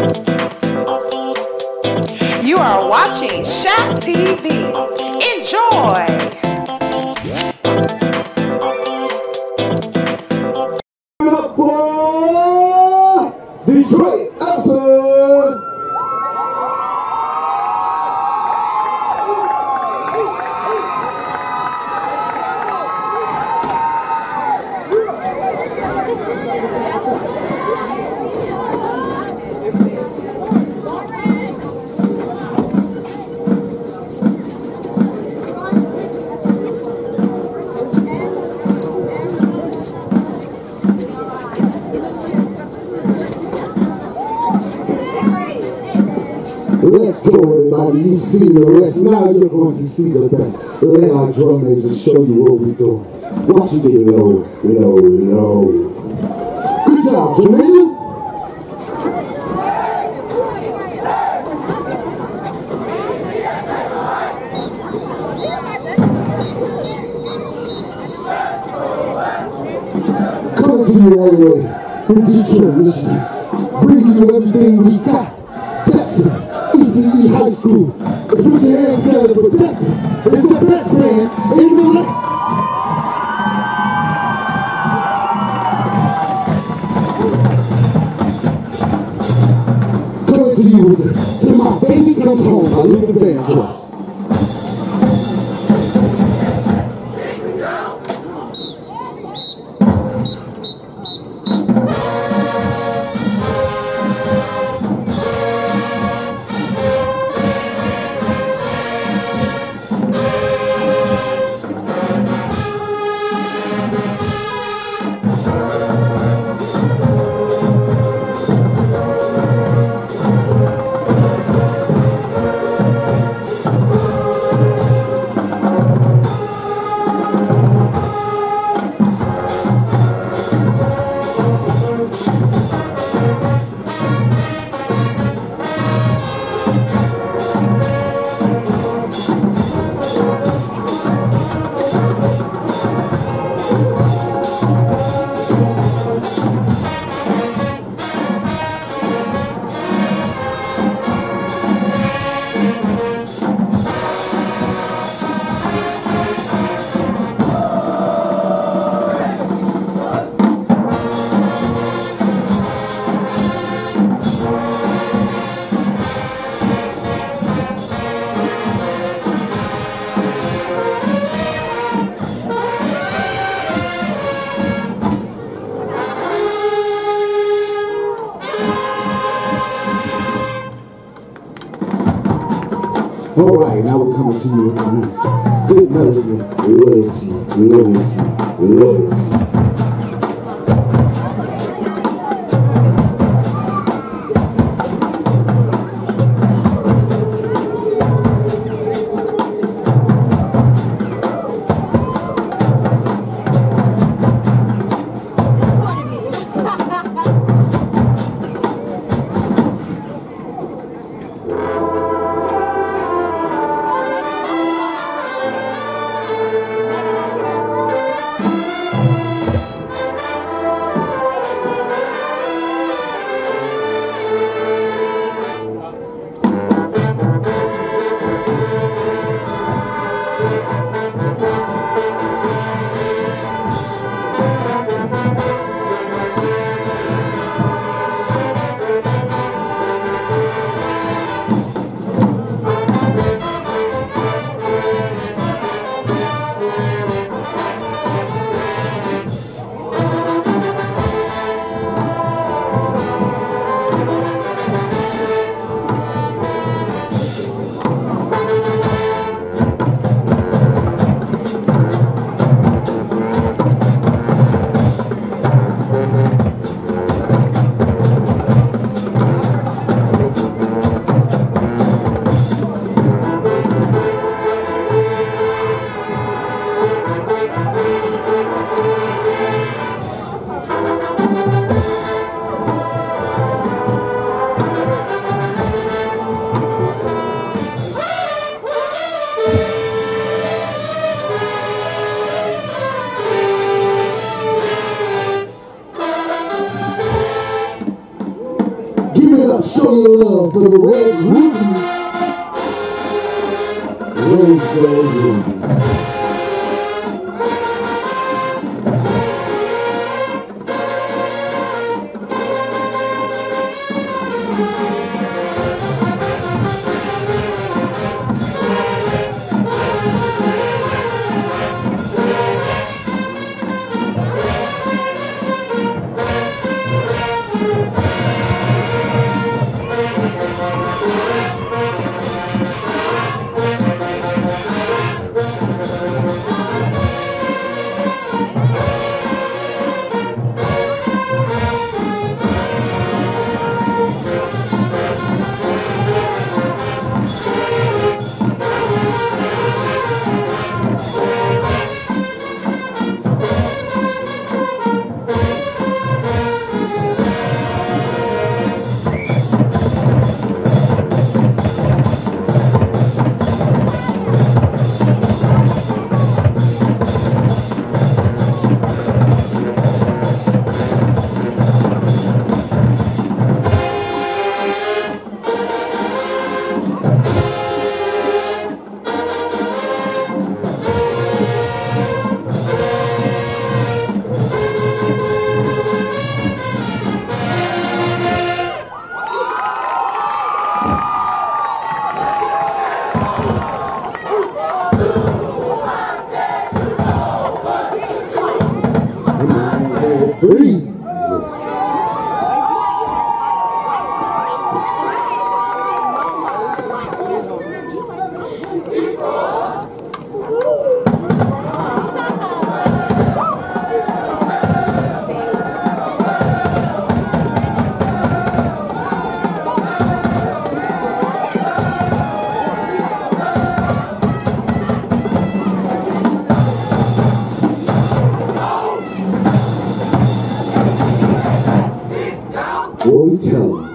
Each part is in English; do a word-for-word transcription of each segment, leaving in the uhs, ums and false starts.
You are watching Shaq T V. Enjoy! Up for Detroit Edison. Let's go, everybody. You've seen the rest. Now you're going to see the best. Let our drum major show you what we're doing. Watch you get low, low, low. Good job, drum major. Coming to you all the way from Detroit, Michigan. Bringing you everything we got. Dexter. E C E High School. Let's put your hands together for Dexter. It's the best band in the land. Coming to you with To My Baby Comes Home by Luther Vandross. All right, now we're coming to you with a nice, good melody, loyalty, loyalty, loyalty. Show your love for the red rubies. Rose gold rubies. Breathe. What we tell them?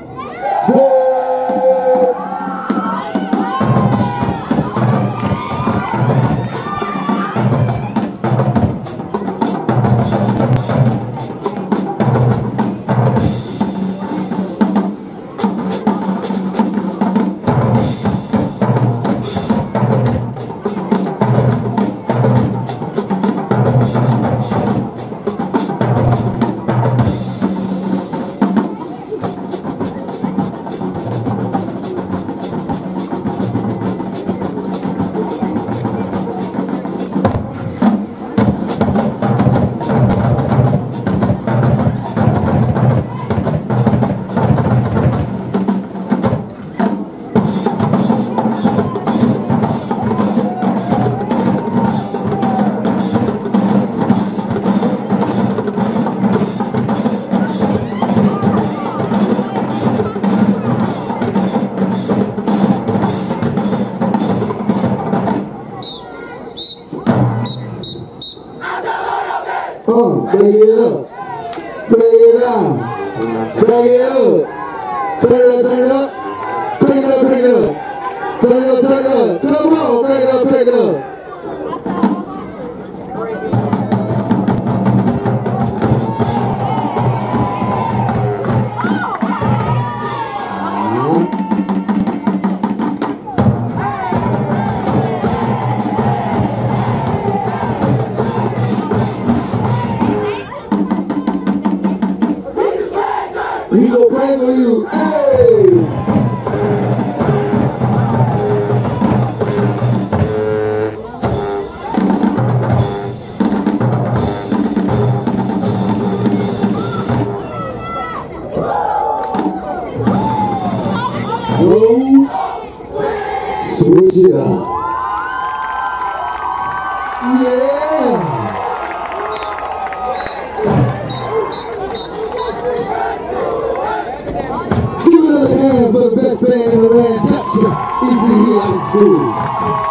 Uh, bring it up, bring it down, bring it up, turn it up, turn it up, bring it up, bring it up, turn it up, turn it up, come on, bring it up, bring it up. We gon' pray for you, hey! Go, switch it up. Yeah! For the best band in the land, that's Easy High School.